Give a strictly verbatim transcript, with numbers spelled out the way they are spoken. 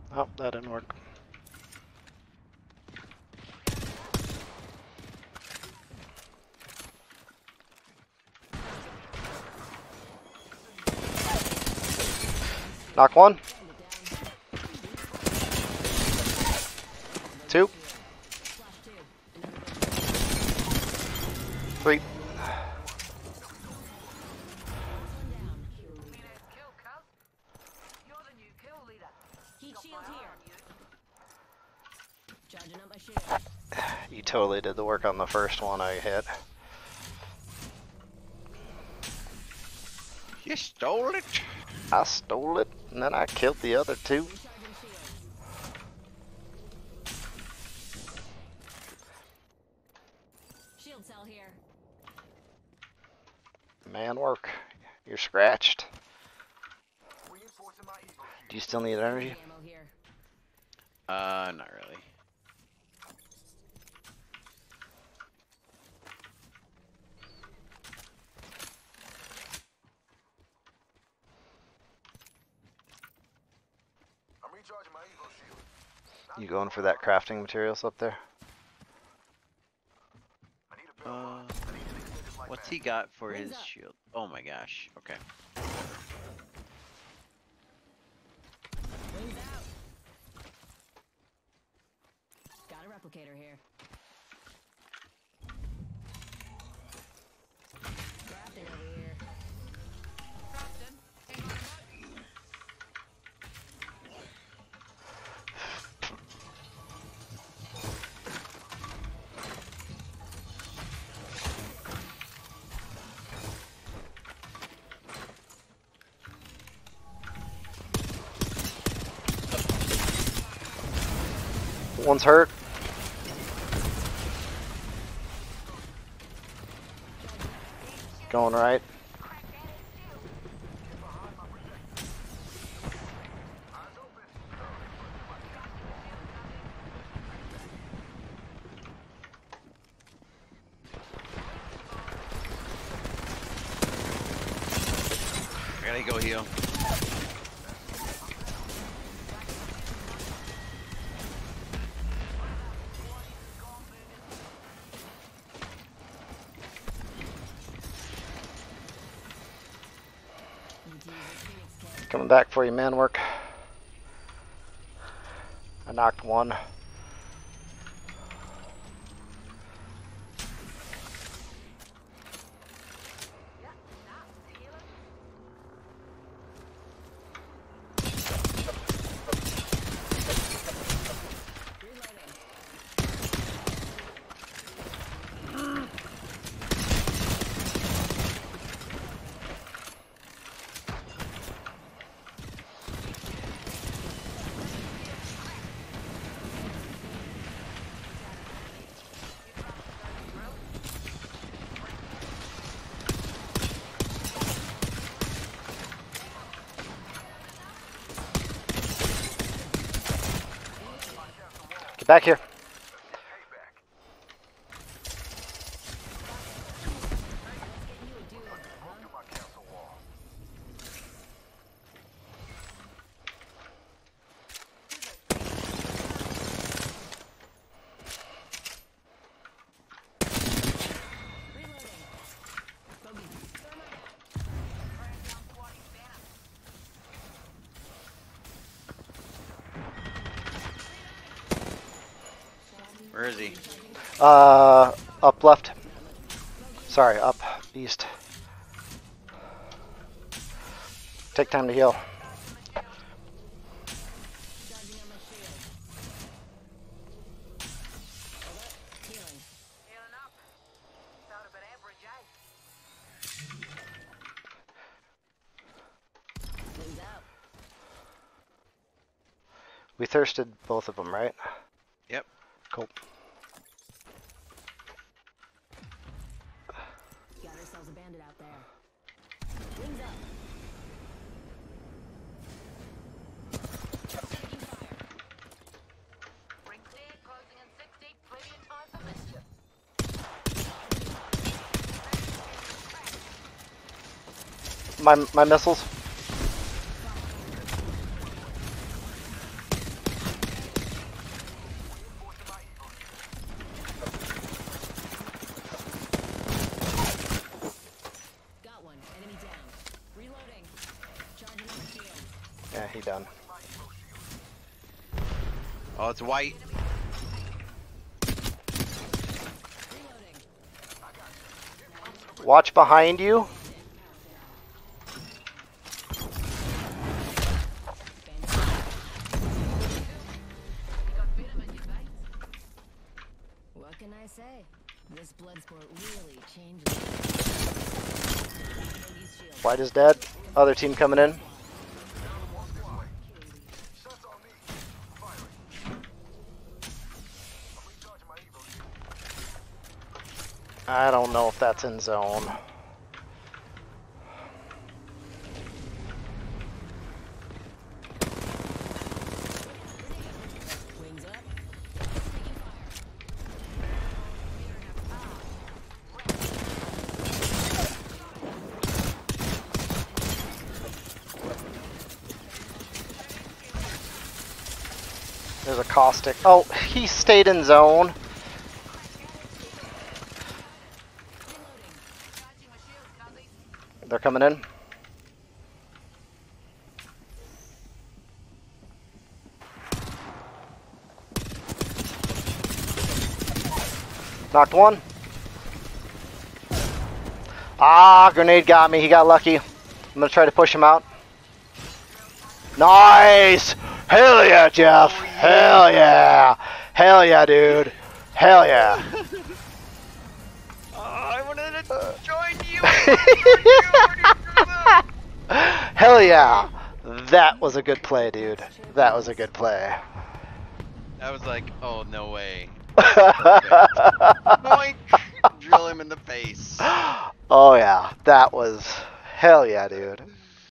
Oh, that didn't work. Knock one. Two. Three. You totally did the work on the first one I hit. You stole it? I stole it, and then I killed the other two. Shield cell here. Man work. You're scratched. Do you still need energy? Uh, not really. You going for that crafting materials up there? Uh, what's he got for his shield? Oh my gosh. Okay. Wings out. Got a replicator here. Crafting over here. One's hurt. Going right. I gotta go heal. Coming back for you, man work. I knocked one. Get back here. Where is he? Uh, up left. Sorry, up east. Take time to heal. We thirsted both of them, right? Yep. Cool. Got ourselves a bandit out there. Wings up. Taking fire. Ring clear, closing in sixty. Plenty of time for mischief. My my missiles. Yeah, he done. Oh, it's white. Watch behind you. What can I say? This blood sport really changes. White is dead. Other team coming in. I don't know if that's in zone. Wings up. There's a caustic. Oh, he stayed in zone. They're coming in. Knocked one. Ah, grenade got me. He got lucky. I'm gonna try to push him out. Nice! Hell yeah, Jeff! Hell yeah! Hell yeah, dude! Hell yeah! Oh, I wanted to join you. Hell yeah! That was a good play, dude. That was a good play. I was like, oh no way. Boink! Drill him in the face. Oh yeah, that was hell yeah, dude.